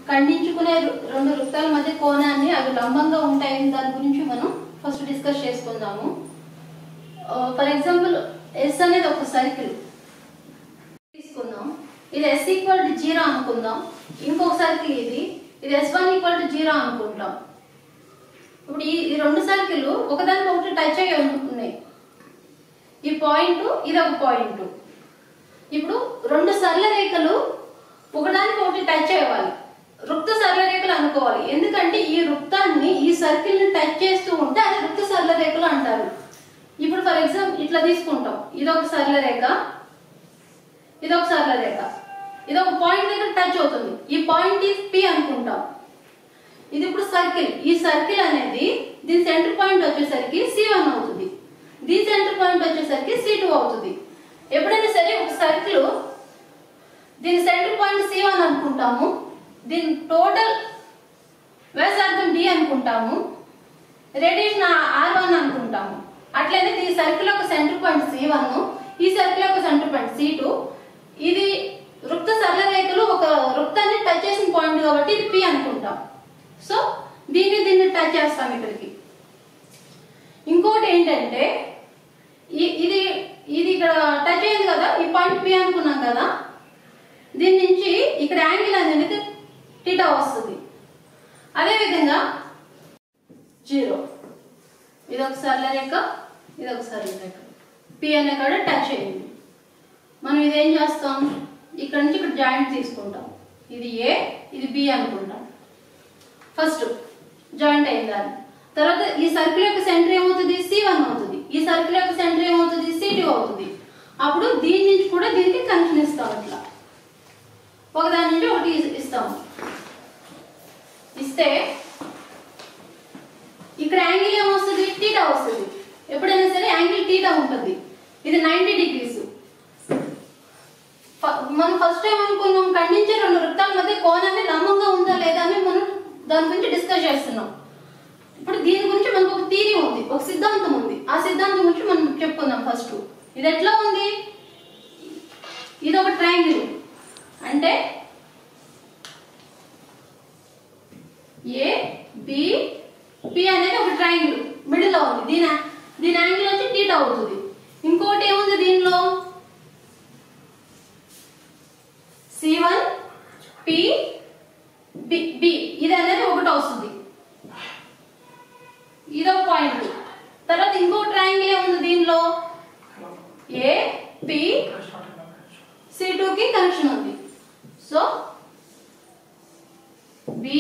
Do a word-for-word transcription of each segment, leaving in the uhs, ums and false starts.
ఖండించుకునే రెండు వృత్తాల మధ్య కోణాన్ని అవి లంబంగా ఉంటాయని దాని గురించి మనం ఫస్ట్ డిస్కస్ చేసుకుందాము. ఫర్ ఎగ్జాంపుల్ ఎస్ అనేది ఒక సర్కిల్ తీసుకుందాం. ఇది ఎస్ ఈక్వల్ టు జీరో అనుకుందాం. ఇంకొక సర్కిల్ ఇది ఇది S one equal to zero అనుకుంటాం. ఇప్పుడు ఈ రెండు సర్కిల్ ఒకదానికి ఒకటి టచ్ అయ్యి ఉన్నాయి. ఈ పాయింట్ ఇది ఒక పాయింట్. ఇప్పుడు రెండు సరళ రేఖలు ఒకదానికి ఒకటి టచ్ అవ్వాలి, వృత్త సరళ రేఖలు అనుకోవాలి. ఎందుకంటే ఈ వృత్తాన్ని ఈ సర్కిల్ ని టచ్ చేస్తూ ఉంటే అది వృత్త సరళ రేఖలు అంటారు. ఇప్పుడు ఫర్ ఎగ్జాంపుల్ ఇట్లా తీసుకుంటాం. ఇది ఒక సరళ రేఖ, ఇది ఒక సరళ రేఖ, ఇది ఒక పాయింట్ దగ్గర టచ్ అవుతుంది. ఈ పాయింట్ ఈజ్ పి అనుకుంటాం. ఇది ఇప్పుడు సర్కిల్. ఈ సర్కిల్ అనేది దీని సెంటర్ పాయింట్ వచ్చేసరికి సి వన్ అవుతుంది, దీని సెంటర్ పాయింట్ వచ్చేసరికి సి టూ అవుతుంది. ఎప్పుడైనా సరే ఒక సర్కిల్ దీని సెంటర్ పాయింట్ సి వన్ అనుకుంటాము, దీని టోటల్ వ్యాసార్థం డి అనుకుంటాము, రేడియేషన్ ఆర్ వన్ అనుకుంటాము. అట్లనే ఈ సర్కిల్ యొక్క సెంటర్ పాయింట్ సి వన్, ఈ సర్కిల్ యొక్క సెంటర్ పాయింట్ సి టూ. ఇది వృత్త సరళ రేఖలు ఒక వృత్తాన్ని టచ్ చేసిన పాయింట్ కాబట్టి ఇది పి అనుకుంటాం. సో దీన్ని దీన్ని టచ్ చేస్తాం ఇక్కడికి. ఇంకోటి ఏంటంటే ఇది ఇది ఇక్కడ టచ్ అయింది కదా, ఈ పాయింట్ పి అనుకున్నాం కదా, దీని నుంచి ఇక్కడ యాంగిల్ అనేది థీటా వస్తుంది. అదేవిధంగా జీరో, ఇది ఒక సరళ రేఖ, ఇది ఒక సరళ రేఖ, పి అనే కాడ టచ్ అయింది. మనం ఇదేం చేస్తాం, ఇక్కడ నుంచి ఇక్కడ జాయింట్ తీసుకుంటాం. ఇది ఏ, ఇది బి అనుకుంటాం. ఫస్ట్ జాయింట్ అయిందాన్ని తర్వాత ఈ సర్కిల్ యొక్క సెంటర్ ఏమవుతుంది, సి వన్ అవుతుంది. ఈ సర్కిల్ యొక్క సెంటర్ ఏమవుతుంది, సి టూ అవుతుంది. అప్పుడు దీని నుంచి కూడా దీనికి కనెక్షన్ ఇస్తాం. ఇట్లా ఒకదాని నుంచి ఒకటి ఇస్తాం. ఇస్తే ఇక్కడ యాంగిల్ ఏమొస్తుంది, థీటా వస్తుంది. ఎప్పుడైనా సరే యాంగిల్ థీటా ఉంటుంది. ఇది నైంటీ డిగ్రీస్. మనం ఫస్ట్ టైం అనుకున్నాం ఖండించే రెండు వృత్తాల మధ్య కోణాన్ని లంబంగా ఉందా లేదా అని మనం దాని గురించి డిస్కస్ చేస్తున్నాం. ఇప్పుడు దీని గురించి మనకు ఒక థియరీ ఉంది, ఒక సిద్ధాంతం ఉంది. ఆ సిద్ధాంతం గురించి మనం చెప్పుకుందాం. ఫస్ట్ ఇది ఎట్లా ఉంది, ఇది ఒక ట్రయాంగిల్. అంటే ఏ బి పి అనేది ఒక ట్రయాంగిల్ మిడిల్ లో ఉంది. దీని దీని యాంగిల్ వచ్చి థీటా అవుతుంది. ఇంకోటి ఏముంది దీనిలో, C one P B B ఇది అనేది ఒకటి వస్తుంది. ఇదో పాయింట్. తర్వాత ఇంకో ట్రయాంగిల్ ఏముంది దీనిలో, ఏ పి సి టూ కి కనెక్షన్ ఉంది. So B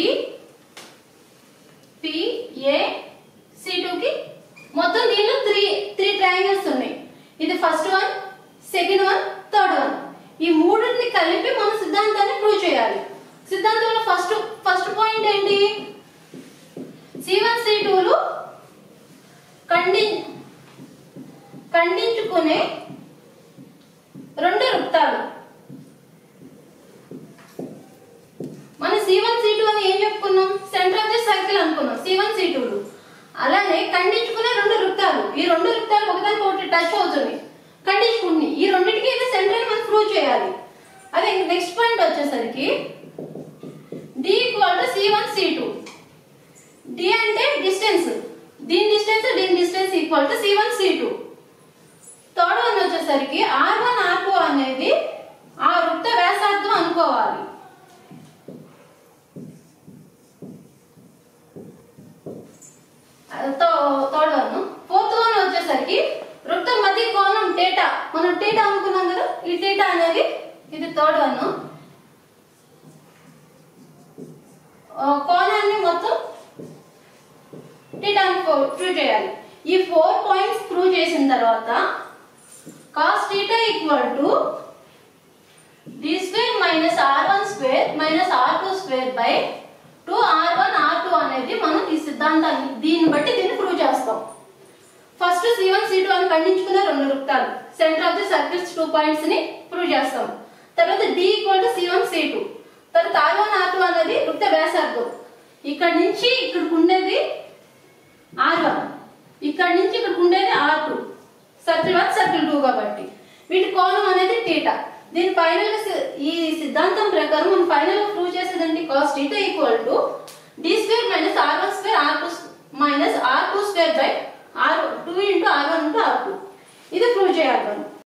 P A C two కి మొత్తం దీనిలో త్రీ త్రీ ట్రయాంగిల్స్ ఉన్నాయి. ఇది first one, second one, third one. ఈ మూడింటిని కలిపి మన సిద్ధాంతాన్ని ప్రూవ్ చేయాలి. సిద్ధాంతంలో ఫస్ట్ ఫస్ట్ పాయింట్ ఏంటి, సి వన్ సి టూలు ఖండి ఖండించుకునే రెండు వృత్తాలు. మన సి వన్ సి టూ అని ఏం చెప్పుకున్నాం, సెంటర్ ఆఫ్ ది సర్కిల్ అనుకున్నాం సి వన్ సి టూలు. అలానే ఖండించుకునే రెండు వృత్తాలు, ఈ రెండు వృత్తాలు ఒకదానికి ఒకటి టచ్ అవుతుంది, ఖండించుకుని ఈ రెండింటికి ఇది సెంటర్ అని మనం ప్రూవ్ చేయాలి. అదే నెక్స్ట్ పాయింట్ వచ్చేసరికి D equal to C one C two. D అంటే డిస్టెన్స్, దీని డిస్టెన్స్ దీని distance equal to C one C two. Third one వచ్చేసరికి ఆర్ వన్ ఆర్ టూ అనేది ఆ వృత్త వ్యాసార్థం అనుకోవాలి. Third one. ఫోర్త్ వన్ వచ్చేసరికి వృత్తం మధ్య కోణం థీటా. మనం థీటా అనుకున్నాం కదా, ఈ థీటా అనేది ఇది థర్డ్ వన్. కోణాన్ని మొత్తం థీటాని ప్రూవ్ చేయాలి. ఈ ఫోర్ పాయింట్స్ ప్రూవ్ చేసిన తర్వాత cos theta equal to D square minus R one square minus R two square by two R one R two అనేది మనం ఈ సిద్ధాంతాన్ని దీన్ని బట్టి దీన్ని ప్రూవ్ చేస్తాం. First C one C two అని ఖండించుకునే రెండు వృత్తాలు, centre of the circles two points ని ప్రూవ్ చేస్తాం. తర్వాత D equal to C one C two. తర్వాత ఆర్ వన్ ఆర్ టూ అనేది వృత్త వ్యాసార్థం. ఇక్కడ నుంచి ఇక్కడికి ఉండేది ఆర్ వన్, ఇక్కడ నుంచి ఇక్కడికి ఉండేది R two. Circle one circle two కాబట్టి వీటి కోణం అనేది థీటా. దీని ఫైనల్ గా ఈ సిద్ధాంతం ప్రకారం మనం ఫైనల్ గా ప్రూవ్ చేసేదండి cos θ equal to d square minus r one square r two minus r two square by r two into r one into r two. ఇది ప్రూవ్ చేయాలి మనం.